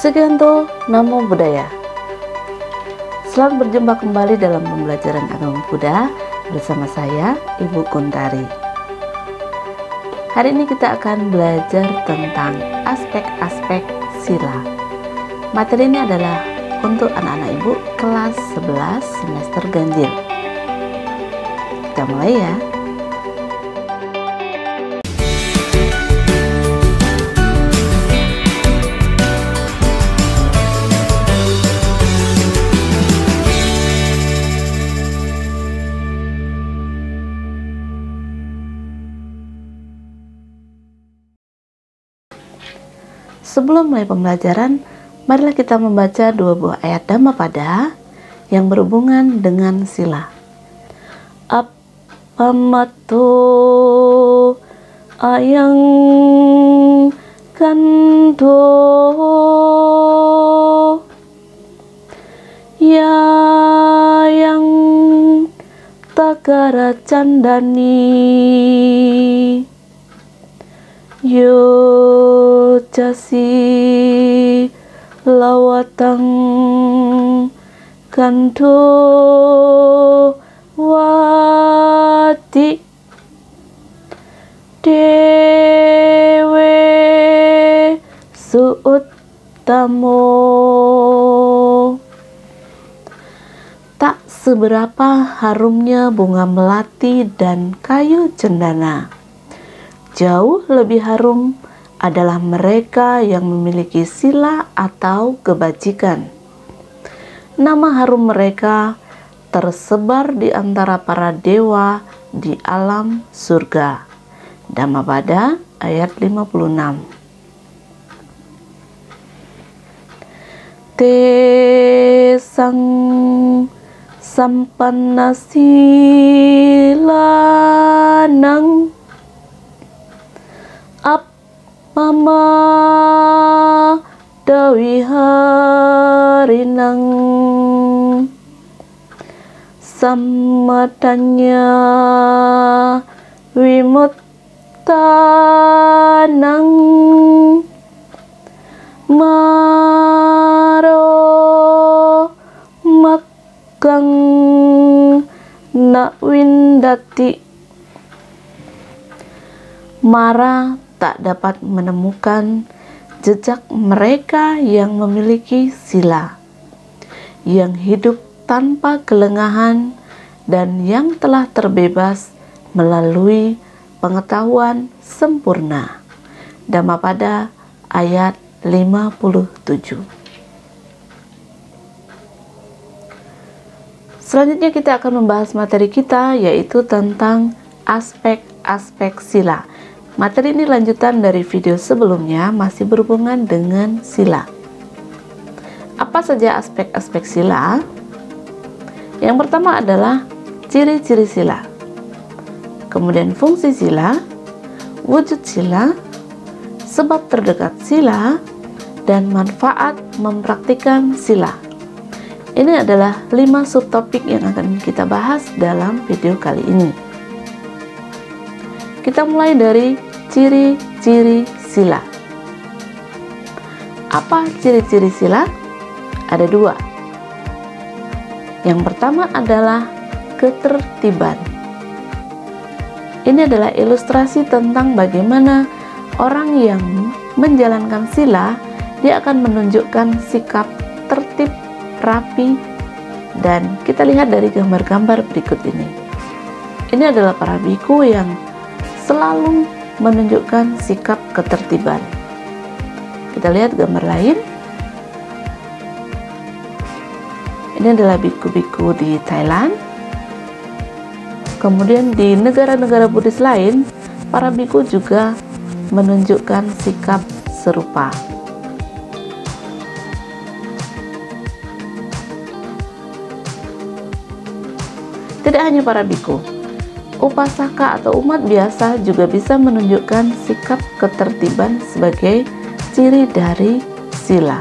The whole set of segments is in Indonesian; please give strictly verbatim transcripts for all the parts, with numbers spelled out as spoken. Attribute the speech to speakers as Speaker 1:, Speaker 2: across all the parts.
Speaker 1: Sugianto, Namo Buddhaya. Selamat berjumpa kembali dalam pembelajaran agama Buddha bersama saya, Ibu Kuntari. Hari ini kita akan belajar tentang aspek-aspek sila. Materi ini adalah untuk anak-anak Ibu kelas sebelas semester ganjil. Kita mulai ya. Sebelum mulai pembelajaran, marilah kita membaca dua buah ayat Dhammapada yang berhubungan dengan sila. Appamato ayang kanto ya yang takara candani yo jasi lawatang kanto wati dewe suuttamo. Tak seberapa harumnya bunga melati dan kayu cendana, jauh lebih harum adalah mereka yang memiliki sila atau kebajikan. Nama harum mereka tersebar di antara para dewa di alam surga. Dhammapada ayat lima puluh enam. Te sang sampanna silanang ap mama dawiharinang samatanya wimuttanang maro magang nakwindati. Mara tak dapat menemukan jejak mereka yang memiliki sila, yang hidup tanpa kelengahan dan yang telah terbebas melalui pengetahuan sempurna. Dhammapada ayat lima puluh tujuh. Selanjutnya kita akan membahas materi kita, yaitu tentang aspek-aspek sila. Materi ini lanjutan dari video sebelumnya, masih berhubungan dengan sila. Apa saja aspek-aspek sila? Yang pertama adalah ciri-ciri sila, kemudian fungsi sila, wujud sila, sebab terdekat sila, dan manfaat mempraktikkan sila. Ini adalah lima subtopik yang akan kita bahas dalam video kali ini. Kita mulai dari ciri-ciri sila. Apa ciri-ciri sila? Ada dua. Yang pertama adalah ketertiban. Ini adalah ilustrasi tentang bagaimana orang yang menjalankan sila, dia akan menunjukkan sikap tertib, rapi, dan kita lihat dari gambar-gambar berikut ini. Ini adalah para biku yang selalu menunjukkan sikap ketertiban. Kita lihat gambar lain. Ini adalah biku-biku di Thailand. Kemudian di negara-negara Buddhis lain, para biku juga menunjukkan sikap serupa. Tidak hanya para biku, upasaka atau umat biasa juga bisa menunjukkan sikap ketertiban sebagai ciri dari sila.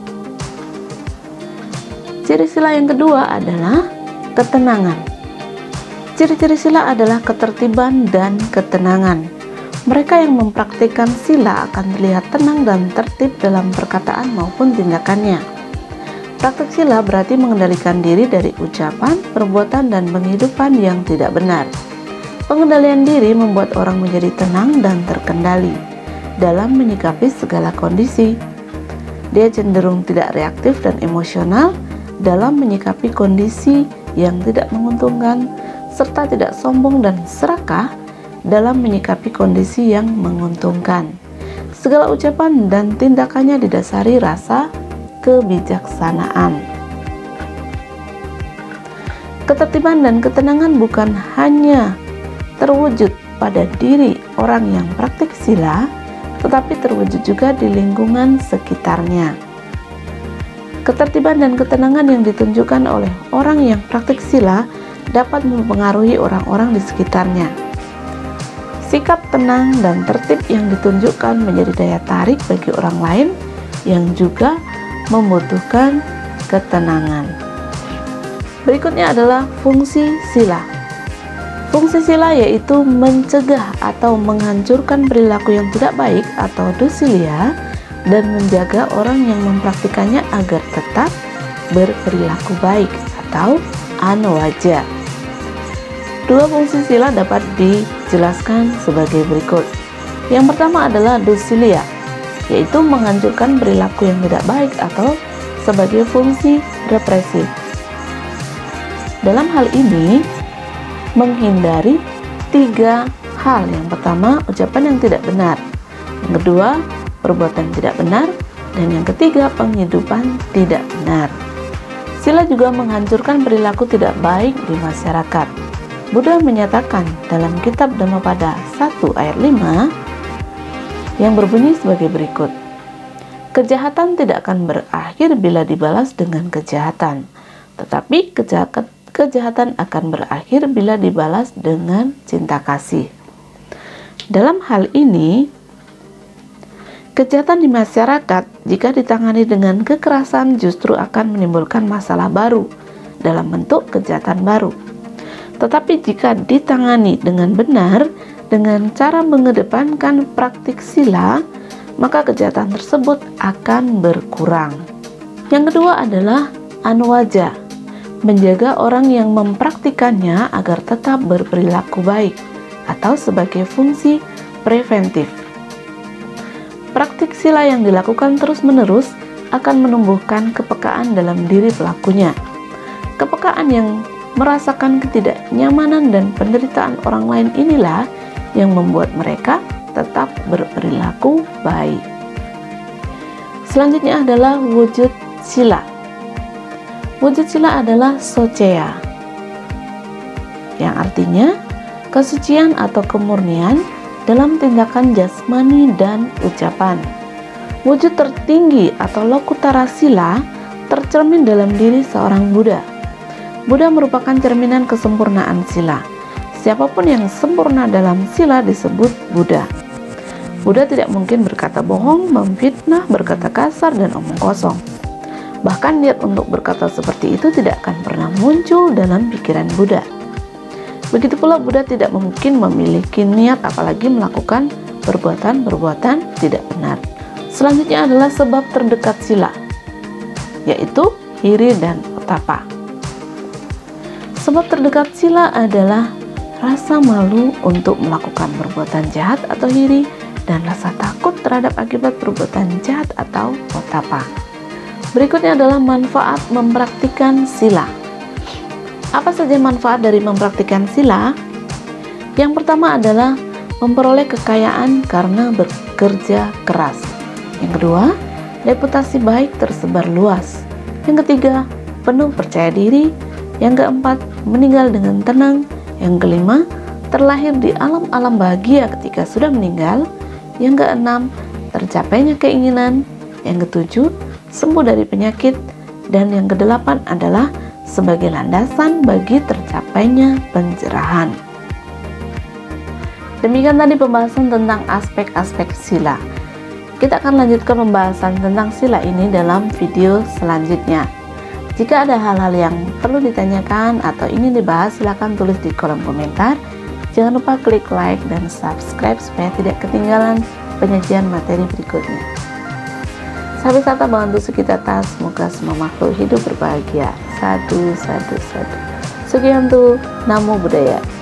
Speaker 1: Ciri sila yang kedua adalah ketenangan. Ciri-ciri sila adalah ketertiban dan ketenangan. Mereka yang mempraktikkan sila akan terlihat tenang dan tertib dalam perkataan maupun tindakannya. Praktik sila berarti mengendalikan diri dari ucapan, perbuatan, dan penghidupan yang tidak benar. Pengendalian diri membuat orang menjadi tenang dan terkendali dalam menyikapi segala kondisi. Dia cenderung tidak reaktif dan emosional dalam menyikapi kondisi yang tidak menguntungkan, serta tidak sombong dan serakah dalam menyikapi kondisi yang menguntungkan. Segala ucapan dan tindakannya didasari rasa kebijaksanaan. Ketertiban dan ketenangan bukan hanya terwujud pada diri orang yang praktik sila, tetapi terwujud juga di lingkungan sekitarnya. Ketertiban dan ketenangan yang ditunjukkan oleh orang yang praktik sila dapat mempengaruhi orang-orang di sekitarnya. Sikap tenang dan tertib yang ditunjukkan menjadi daya tarik bagi orang lain yang juga membutuhkan ketenangan. Berikutnya adalah fungsi sila. Fungsi sila yaitu mencegah atau menghancurkan perilaku yang tidak baik atau dusilia dan menjaga orang yang mempraktikannya agar tetap berperilaku baik atau anwaja. Dua fungsi sila dapat dijelaskan sebagai berikut. Yang pertama adalah dusilia, yaitu menghancurkan perilaku yang tidak baik atau sebagai fungsi represif. Dalam hal ini, menghindari tiga hal. Yang pertama, ucapan yang tidak benar. Yang kedua, perbuatan tidak benar. Dan yang ketiga, penghidupan tidak benar. Sila juga menghancurkan perilaku tidak baik di masyarakat. Buddha menyatakan dalam kitab Dhammapada satu ayat lima yang berbunyi sebagai berikut. Kejahatan tidak akan berakhir bila dibalas dengan kejahatan, tetapi kejahatan Kejahatan akan berakhir bila dibalas dengan cinta kasih. Dalam hal ini, kejahatan di masyarakat jika ditangani dengan kekerasan justru akan menimbulkan masalah baru dalam bentuk kejahatan baru. Tetapi jika ditangani dengan benar, dengan cara mengedepankan praktik sila, maka kejahatan tersebut akan berkurang. Yang kedua adalah anwaja, menjaga orang yang mempraktikannya agar tetap berperilaku baik atau sebagai fungsi preventif. Praktik sila yang dilakukan terus-menerus akan menumbuhkan kepekaan dalam diri pelakunya. Kepekaan yang merasakan ketidaknyamanan dan penderitaan orang lain inilah yang membuat mereka tetap berperilaku baik. Selanjutnya adalah wujud sila. Wujud sila adalah soceya, yang artinya kesucian atau kemurnian dalam tindakan jasmani dan ucapan. Wujud tertinggi atau lokutara sila tercermin dalam diri seorang Buddha. Buddha merupakan cerminan kesempurnaan sila. Siapapun yang sempurna dalam sila disebut Buddha. Buddha tidak mungkin berkata bohong, memfitnah, berkata kasar, dan omong kosong. Bahkan niat untuk berkata seperti itu tidak akan pernah muncul dalam pikiran Buddha. Begitu pula Buddha tidak mungkin memiliki niat apalagi melakukan perbuatan-perbuatan tidak benar. Selanjutnya adalah sebab terdekat sila, yaitu hiri dan otapa. Sebab terdekat sila adalah rasa malu untuk melakukan perbuatan jahat atau hiri dan rasa takut terhadap akibat perbuatan jahat atau otapa. Berikutnya adalah manfaat mempraktikkan sila. Apa saja manfaat dari mempraktikkan sila? Yang pertama adalah memperoleh kekayaan karena bekerja keras. Yang kedua, reputasi baik tersebar luas. Yang ketiga, penuh percaya diri. Yang keempat, meninggal dengan tenang. Yang kelima, terlahir di alam-alam bahagia ketika sudah meninggal. Yang keenam, tercapainya keinginan. Yang ketujuh, sembuh dari penyakit. Dan yang kedelapan adalah sebagai landasan bagi tercapainya pencerahan. Demikian tadi pembahasan tentang aspek-aspek sila. Kita akan lanjutkan pembahasan tentang sila ini dalam video selanjutnya. Jika ada hal-hal yang perlu ditanyakan atau ingin dibahas, silakan tulis di kolom komentar. Jangan lupa klik like dan subscribe supaya tidak ketinggalan penyajian materi berikutnya. Sahabat wisata Bangun Tusuk Kitata, semoga semua makhluk hidup berbahagia. Sadu, sadu, sadu. Sugihantu, Namo Buddhaya.